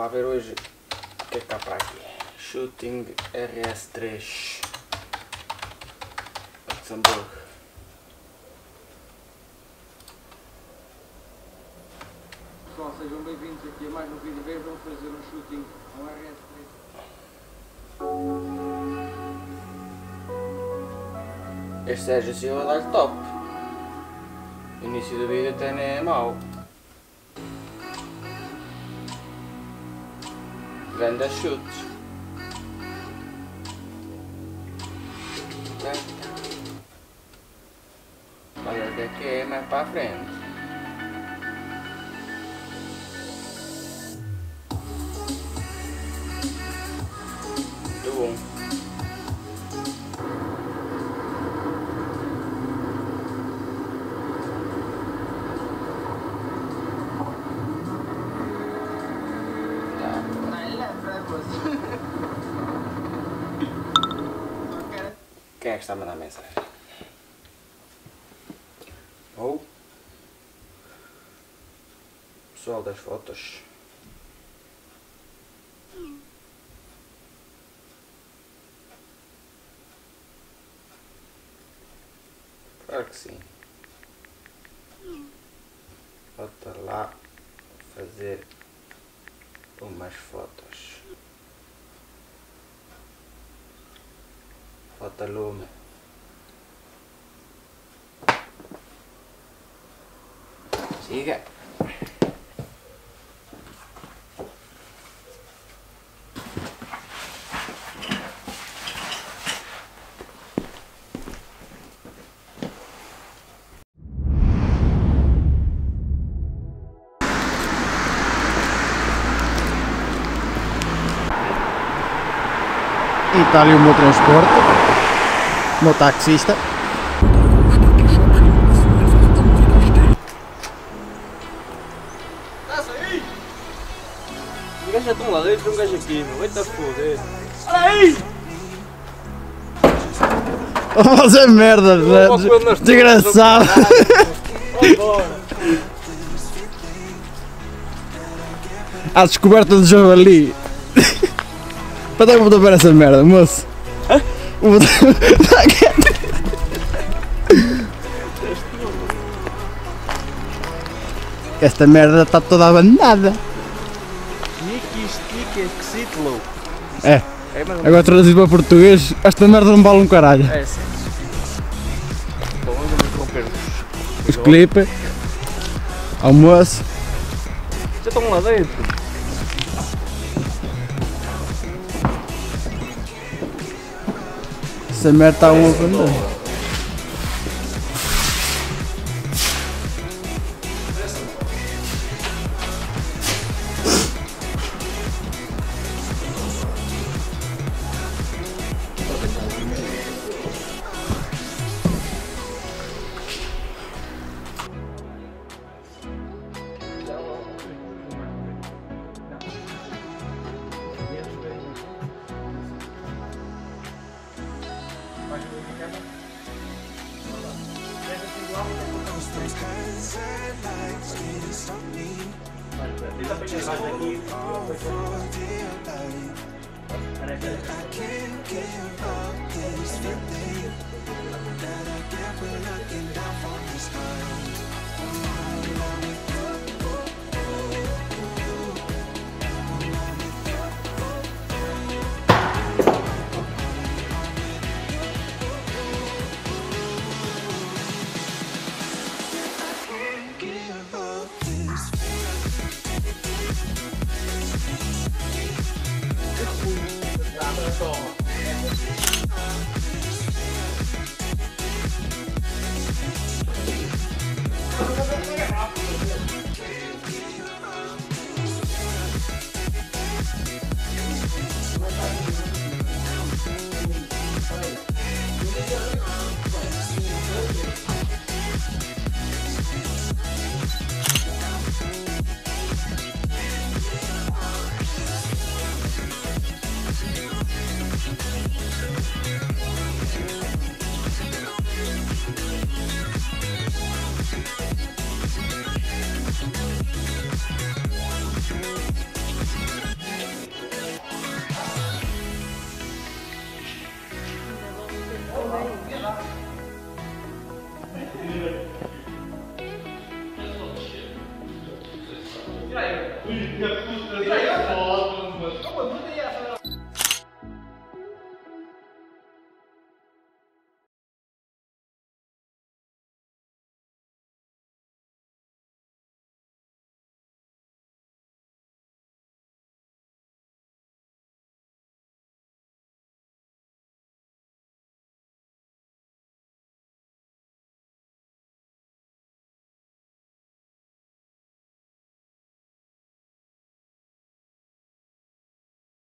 lá ver hoje o que é que está para aqui. Shooting RS3 Luxemburgo. Pessoal, sejam bem-vindos aqui a mais um vídeo. Hoje vamos fazer um shooting ao RS3. Este Sérgio Silva dá-lhe top. O início do vídeo até nem é mau. Grandes chutes. Olha o que é mais para a frente. Muito bom. Quem é que está a mandar mensagem? Ou pessoal das fotos. Claro que sim. Falta lá fazer umas fotos. Falta lume. Siga. E está ali o meu transporte, o meu taxista. O gajo já estão lá dentro, um gajo aqui, meu. Vai-te a foder. Olha aí! Vou fazer merda, desgraçado. À descoberta do javali. Para que eu vou ver essa merda, moço? Vou Esta merda está toda abandonada. É. Agora traduzido para português, esta merda não vale um caralho. É sim. Bom, vamos interromper Os clipes, almoço. Já estão lá dentro. Essa merda está um abandonado. I can't give up this feeling.